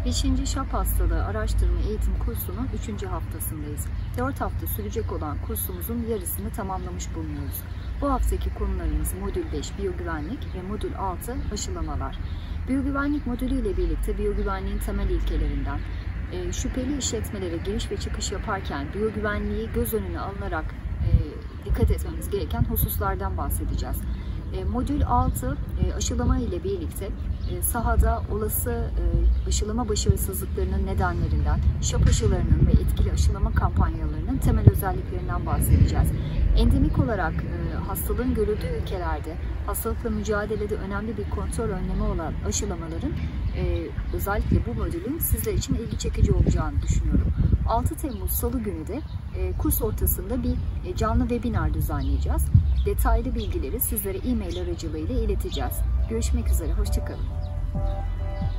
5. şap hastalığı araştırma eğitim kursunun 3. haftasındayız. 4 hafta sürecek olan kursumuzun yarısını tamamlamış bulunuyoruz. Bu haftaki konularımız modül 5 biyogüvenlik ve modül 6 aşılamalar. Biyogüvenlik modülü ile birlikte biyogüvenliğin temel ilkelerinden, şüpheli işletmelere giriş ve çıkış yaparken biyogüvenliği göz önüne alınarak dikkat etmemiz gereken hususlardan bahsedeceğiz. Modül 6 aşılama ile birlikte sahada olası aşılama başarısızlıklarının nedenlerinden, şap aşılarının ve etkili aşılama kampanyalarının temel özelliklerinden bahsedeceğiz. Endemik olarak hastalığın görüldüğü ülkelerde hastalıkla mücadelede önemli bir kontrol önlemi olan aşılamaların özellikle bu modülün sizler için ilgi çekici olacağını düşünüyorum. 6 Temmuz Salı günü de kurs ortasında bir canlı webinar düzenleyeceğiz. Detaylı bilgileri sizlere e-mail aracılığıyla ileteceğiz. Görüşmek üzere, hoşça kalın.